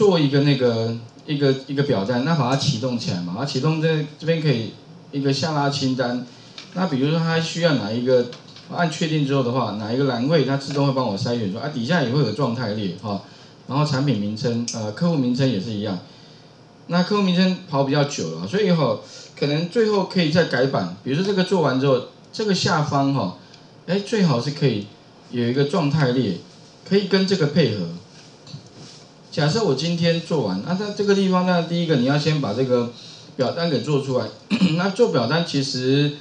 做一个一个表单，那把它启动起来嘛，它启动这边可以一个下拉清单。那比如说它需要哪一个，按确定之后的话，哪一个栏位它自动会帮我筛选说底下也会有状态列然后产品名称客户名称也是一样。那客户名称跑比较久了，所以可能最后可以再改版，比如说这个做完之后，这个下方最好是可以有一个状态列，可以跟这个配合。假设我今天做完，在这个地方呢，第一个你要先把这个表单给做出来。那做表单其实，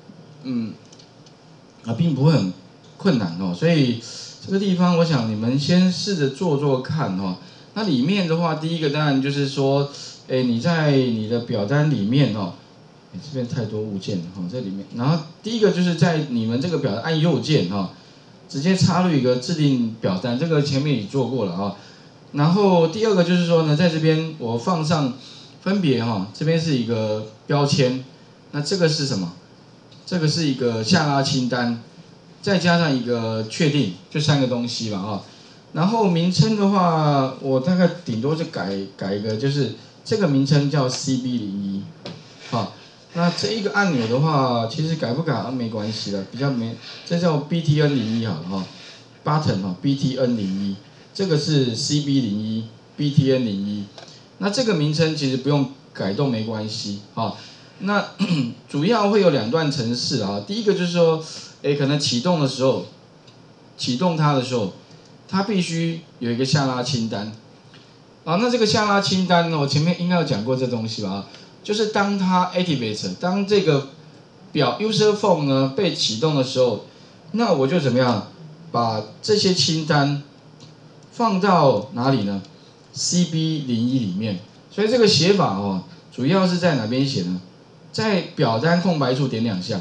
并不会很困难所以这个地方我想你们先试着做看那里面的话，第一个当然就是说，你在你的表单里面这边太多物件了在里面。然后第一个就是在你们这个表单按右键直接插入一个制定表单，这个前面也做过了然后第二个就是说呢，在这边我放上分别这边是一个标签，那这个是什么？这个是一个下拉清单，再加上一个确定，就3个东西嘛然后名称的话，我大概顶多就改一个，就是这个名称叫 CB01 那这一个按钮的话，其实改不改没关系的，比较没，这叫 BTN01 好了button BTN01。这个是 CB01 BTN01， 那这个名称其实不用改动没关系那主要会有2段程式第一个就是说，可能启动的时候，启动它的时候，它必须有一个下拉清单那这个下拉清单呢，我前面应该有讲过这东西吧就是当它 activate， 当这个表 user form 呢被启动的时候，那我就怎么样把这些清单放到哪里呢 ？CB01 里面，所以这个写法主要是在哪边写呢？在表单空白处点2下，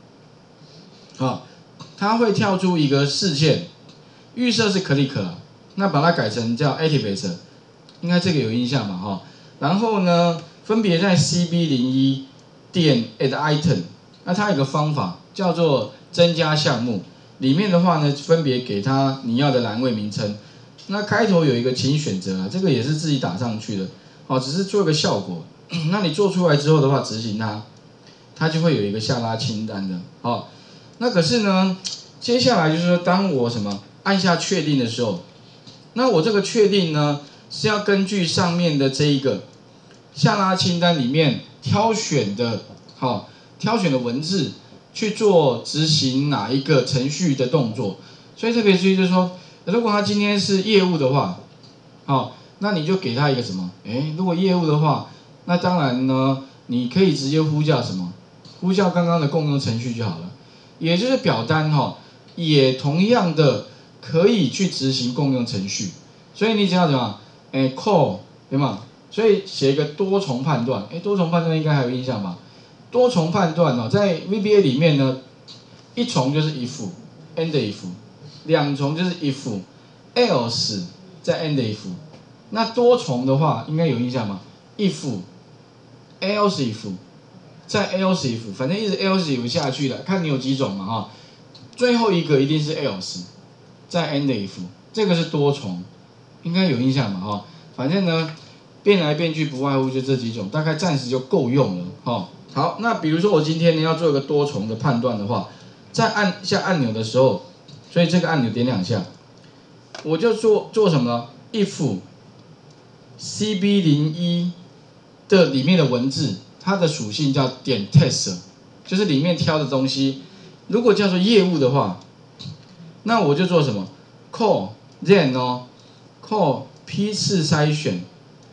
它会跳出一个视线，预设是 click 那把它改成叫 activate， 应该这个有印象吧然后呢，分别在 CB01 点 add item， 那它有个方法叫做增加项目，里面的话呢，分别给它你要的栏位名称。那开头有一个请选择这个也是自己打上去的只是做个效果。那你做出来之后的话，执行它就会有一个下拉清单的那可是呢，接下来就是说，当我按下确定的时候，那我这个确定呢是要根据上面的这一个下拉清单里面挑选的文字去做执行哪一个程序的动作。所以特别注意就是说，如果他今天是业务的话那你就给他一个什么如果业务的话，那当然呢你可以直接呼叫什么，呼叫刚刚的共用程序就好了。也就是表单也同样的可以去执行共用程序。所以你只要怎么call 对吗？所以写一个多重判断，多重判断应该还有印象吧？多重判断在 VBA 里面呢，一重就是 if end if， 2重就是 if else 再 end if。那多重的话应该有印象吗 ？if else if 再 else if， 反正一直 else if 下去的，看你有几种嘛最后一个一定是 else 再 end if， 这个是多重，应该有印象嘛反正呢变来变去不外乎就这几种，大概暂时就够用了好，那比如说我今天呢要做一个多重的判断的话，在按下按钮的时候，所以这个按钮点2下，我就做什么呢 ？if CB01 的里面的文字，它的属性叫点 test， 就是里面挑的东西，如果叫做业务的话，那我就做什么 ？call then call 批次筛选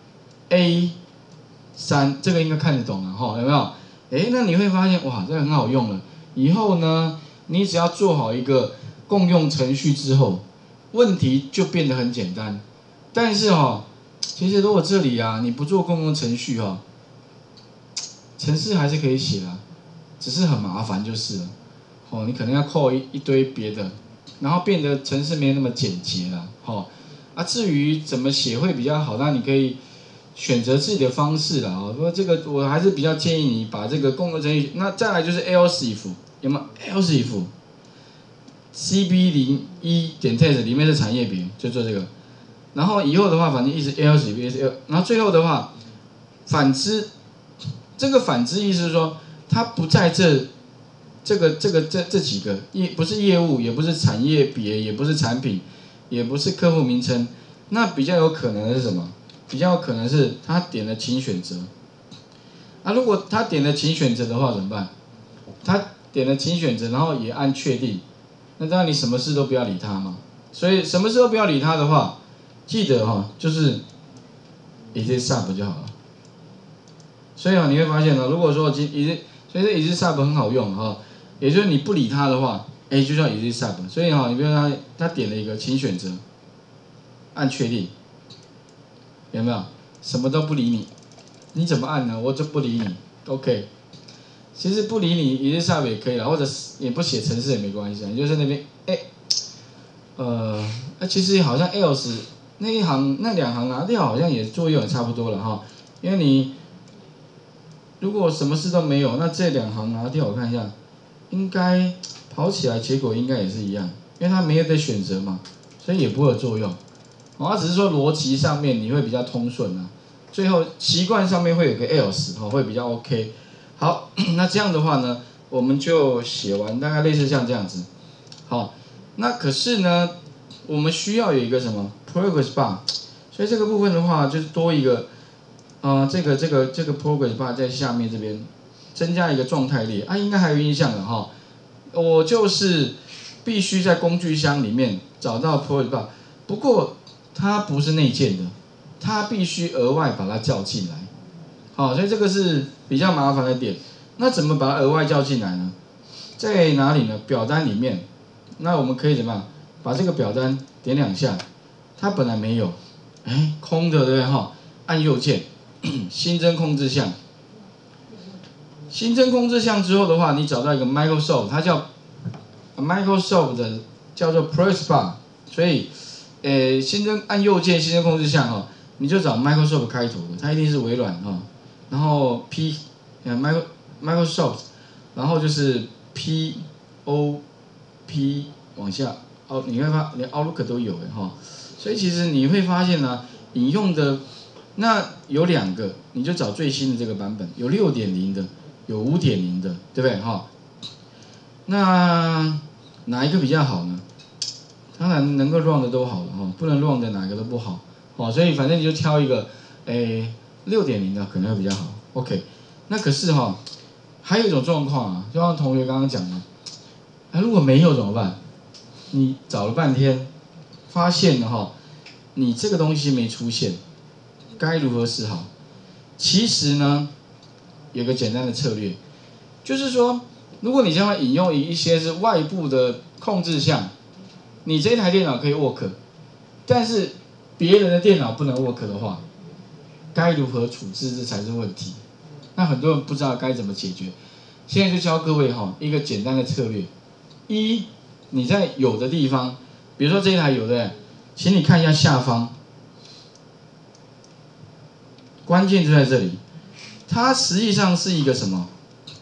A3， 这个应该看得懂了有没有？那你会发现哇，这个很好用了。以后呢，你只要做好一个共用程序之后，问题就变得很简单。但是其实如果这里你不做共用程序程式还是可以写的，只是很麻烦就是了。你可能要扣一堆别的，然后变得程式没那么简洁了。至于怎么写会比较好，那你可以选择自己的方式啦。不过这个我还是比较建议你把这个共用程序，那再来就是 else if， 有没有 else if CB01 点 test 里面是产业别，就做这个。 然后以后的话，反正一直 else if，然后最后的话，反之，这个反之意思是说，它不在这几个不是业务，也不是产业别，也不是产品，也不是客户名称，那比较有可能的是什么？比较有可能是他点了请选择。啊，如果他点了请选择的话怎么办？他点了请选择，然后也按确定，那当然你什么事都不要理他嘛。所以什么事都不要理他的话，记得就是 is it sub 就好了。所以你会发现如果说所以这 is it sub 很好用也就是你不理他的话，就叫 is it sub。所以你比如他点了一个请选择，按确定，有没有？什么都不理你，你怎么按呢？我就不理你 ，OK。其实不理你 is it sub 也可以啦，或者也不写程式也没关系，你就是那边其实好像 else 那两行拿掉，好像也作用也差不多了因为你如果什么事都没有，那这两行拿掉，我看一下，应该跑起来结果应该也是一样，因为它没有得选择嘛，所以也不会有作用。它只是说逻辑上面你会比较通顺最后习惯上面会有个 else 会比较 OK。好，那这样的话呢，我们就写完，大概类似像这样子。好，那可是呢，我们需要有一个什么 progress bar， 所以这个部分的话就是多一个，这个 progress bar 在下面这边增加一个状态列应该还有印象的我就是必须在工具箱里面找到 progress bar， 不过它不是内建的，它必须额外把它叫进来。所以这个是比较麻烦的点。那怎么把它额外叫进来呢？在哪里呢？表单里面。那我们可以怎么样？把这个表单点2下，它本来没有，空的对不对按右键，新增控制项。新增控制项之后的话，你找到一个 Microsoft， 它叫 Microsoft 的叫做 Progress Bar， 所以新增按右键新增控制项你就找 Microsoft 开头的，它一定是微软然后 Microsoft， 然后就是 POP 往下你会发连 Outlook 都有所以其实你会发现引用的那有2个，你就找最新的这个版本，有 6.0 的，有 5.0 的，对不对那哪一个比较好呢？当然能够 run 的都好了不能 run 的哪个都不好所以反正你就挑一个6.0 的可能会比较好 ，OK。那可是还有一种状况就像同学刚刚讲的，如果没有怎么办？你找了半天，发现了你这个东西没出现，该如何是好？其实呢，有个简单的策略，就是说，如果你将来引用一些是外部的控制项，你这台电脑可以 work， 但是别人的电脑不能 work 的话，该如何处置这才是问题。那很多人不知道该怎么解决，现在就教各位一个简单的策略：一，你在有的地方，比如说这一台有的，请你看一下下方，关键就在这里，它实际上是一个什么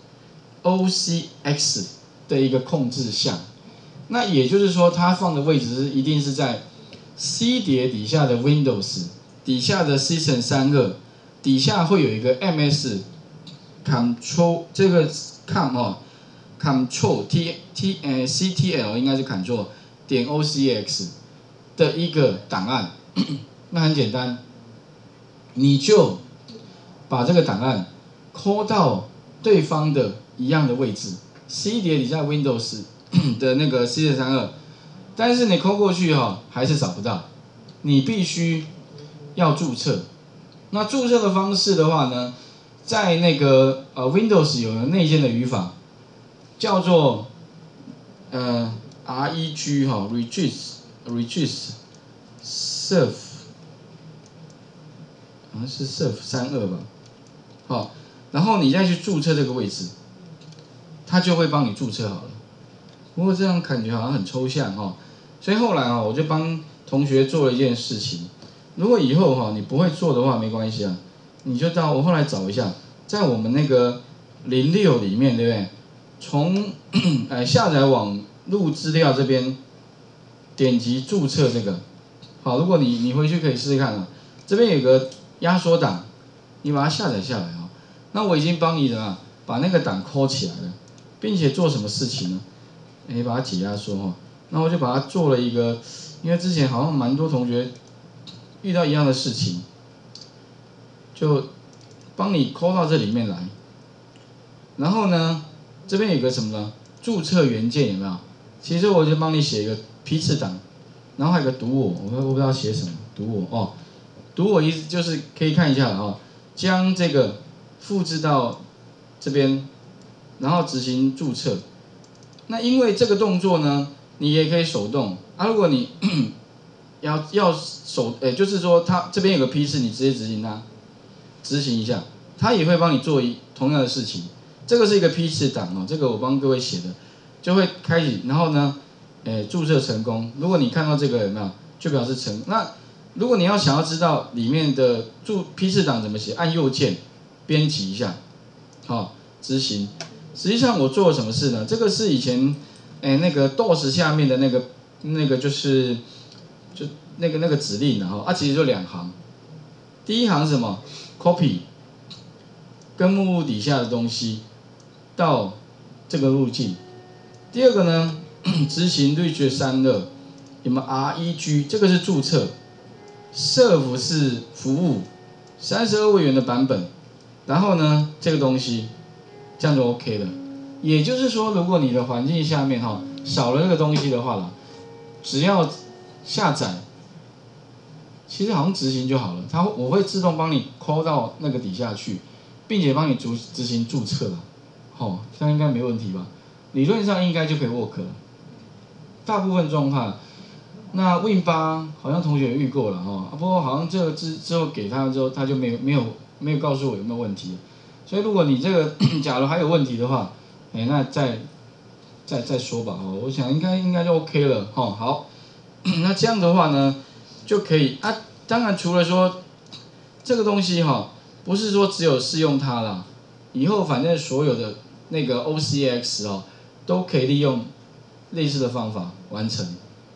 OCX 的一个控制项。那也就是说，它放的位置一定是在 C 碟底下的 Windows 底下的 System 32底下会有一个 MS Control 这个 Control CTL 应该是 Control 点 OCX 的一个档案。那很简单，你就把这个档案 call 到对方的一样的位置 ，C 碟底下 Windows 的那个 System 32，但是你 call 过去还是找不到，你必须要注册。那注册的方式的话呢，在那个Windows 有了内建的语法，叫做REG register serve， 好像是 serve 32吧，然后你再去注册这个位置，它就会帮你注册好了。不过这样感觉好像很抽象所以后来我就帮同学做了一件事情。如果以后你不会做的话没关系你就到我后来找一下，在我们那个06里面，对不对？从下载网路资料这边点击注册这个， 好，如果你回去可以试试看啊，这边有个压缩档，你把它下载下来啊。那我已经帮你把那个档抠起来了，并且做什么事情呢？把它解压缩哈。那我就把它做了一个，因为之前好像蛮多同学遇到一样的事情，就帮你抠到这里面来。然后呢，这边有个什么呢？注册元件有没有？其实我就帮你写一个批次档，然后还有个读我不知道写什么，读我哦，读我意思就是可以看一下了哦，将这个复制到这边，然后执行注册。那因为这个动作呢，你也可以手动啊。如果你要就是说它这边有个批次，你直接执行一下，它也会帮你做同样的事情。这个是一个批次档哦，这个我帮各位写的，就会开启，然后呢，注册成功。如果你看到这个有没有，就表示成。那如果你想要知道里面的批次档怎么写，按右键编辑一下，好，执行。实际上我做了什么事呢？这个是以前那个 DOS 下面的那个就是那个指令然后其实就2行。第一行是什么 ？copy 跟目录底下的东西到这个路径。第二个呢，执行 reach32，有没有 reg？ 这个是注册 ，serve 是服务，32位元的版本。然后呢，这个东西这样就 OK 了。也就是说，如果你的环境下面少了那个东西的话只要下载，其实好像执行就好了。我会自动帮你抠到那个底下去，并且帮你执行注册了。这样应该没问题吧？理论上应该就可以 work 了。大部分状况，那 Win8好像同学也遇过了不过好像这个之后给他之后，他就没有告诉我有没有问题。所以如果你这个假如还有问题的话，那再说吧我想应该就 OK 了好，那这样的话呢，就可以当然除了说这个东西不是说只有适用它啦，以后反正所有的那个 OCX 都可以利用类似的方法完成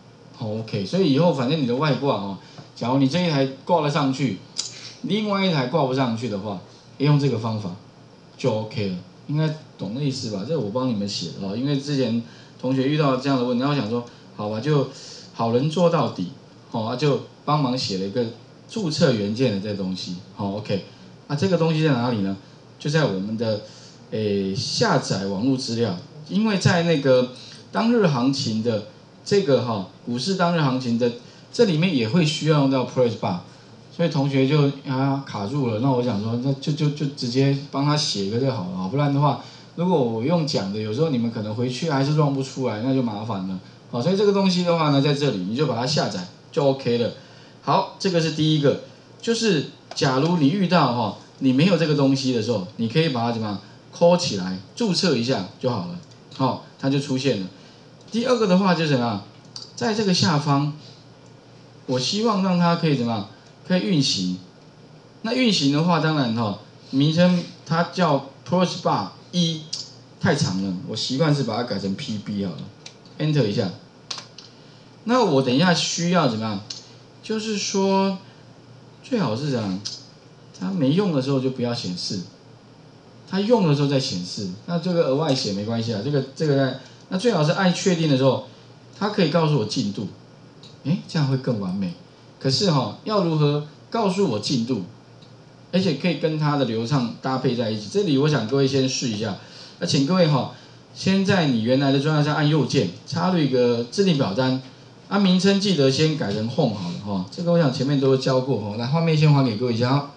OK， 所以以后反正你的外挂假如你这一台挂了上去，另外一台挂不上去的话，用这个方法就 OK 了，应该懂那意思吧？这个我帮你们写的因为之前同学遇到这样的问题，然后想说好吧，就好人做到底就帮忙写了一个注册元件的这东西OK， 这个东西在哪里呢？就在我们的下载网络资料，因为在那个当日行情的这个股市当日行情的这里面也会需要用到 Press Bar， 所以同学就卡住了。那我想说，那就直接帮他写一个就好了不然的话，如果我用讲的，有时候你们可能回去还是弄不出来，那就麻烦了所以这个东西的话呢，在这里你就把它下载就 OK 了。好，这个是第一个，就是假如你遇到你没有这个东西的时候，你可以把它怎么样call起来，注册一下就好了它就出现了。第二个的话就是什么，在这个下方，我希望让它可以怎么样，可以运行。那运行的话，当然名称它叫 Press Bar 1，太长了，我习惯是把它改成 PB 好了 ，Enter 一下。那我等一下需要怎么样？就是说，最好是这样，它没用的时候就不要显示，它用的时候再显示。那这个额外写没关系这个那最好是按确定的时候，它可以告诉我进度，这样会更完美。可是要如何告诉我进度，而且可以跟它的流畅搭配在一起？这里我想各位先试一下。那请各位先在你原来的专案上按右键插入一个制定表单，名称记得先改成 Home 好了这个我想前面都教过来，画面先还给各位一下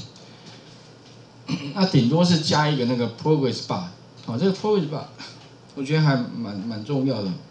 那顶多是加一个那个 Progress Bar 这个 Progress Bar 我觉得还蛮重要的。